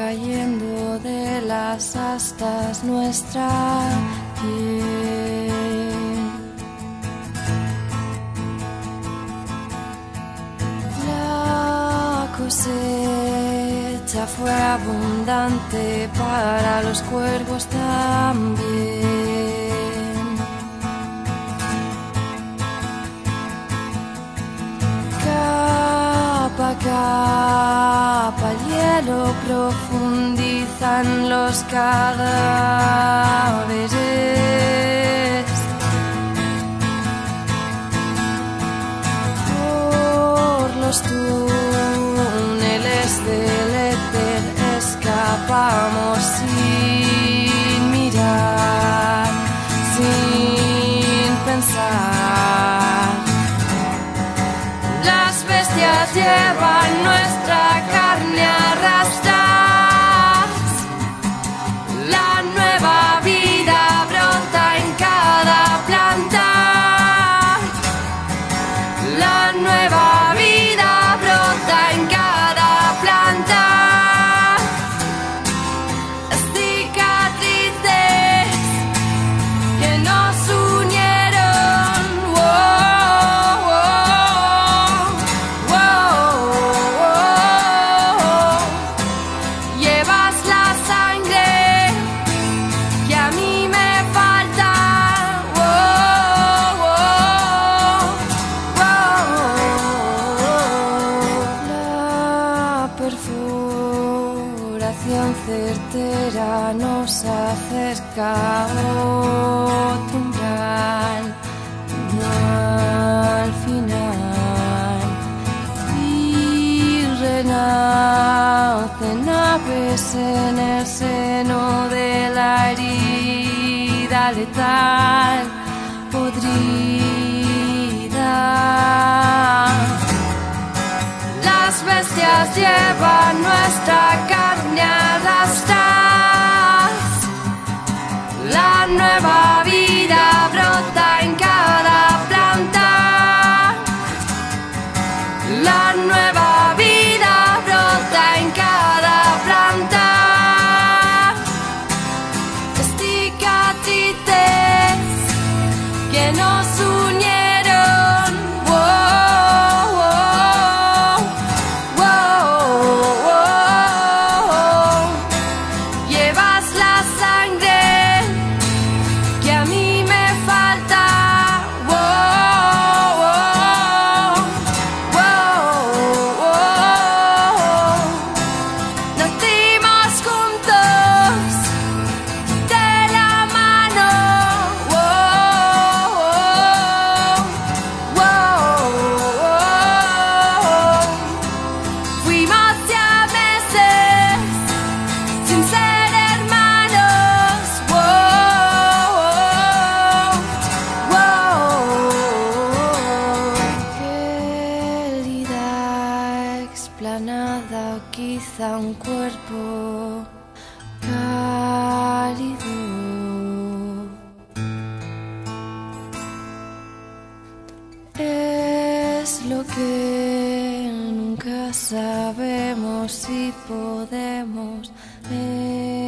cayendo de las astas nuestra piel. La cosecha fue abundante para los cuervos también. Capa a capa el hielo profundizan los cadáveres. Por los túneles del éter escapamos sin mirar, sin pensar. Las bestias llevan nuestra carne a rastras. La nueva vida brota en cada planta. La nueva vida brota en cada planta. Cicatrices que nos unieron. Llevas la sangre que a mí me falta. La perforación certera nos acerca a otro umbral, no al final. Y renacen aves en el seno de la herida letal podrida. Las bestias llevan nuestra carne a rastras. La nueva vida brota en cada planta. La nueva vida brota en cada planta. Cicatrices que nos unieron. Llevas la sangre que a mí me falta. Nacimos juntos de la mano. Fuimos siameses sin ser hermanos. Querida explanada o quizá un cuerpo cálido. Es lo que nunca sabemos si podemos evitar.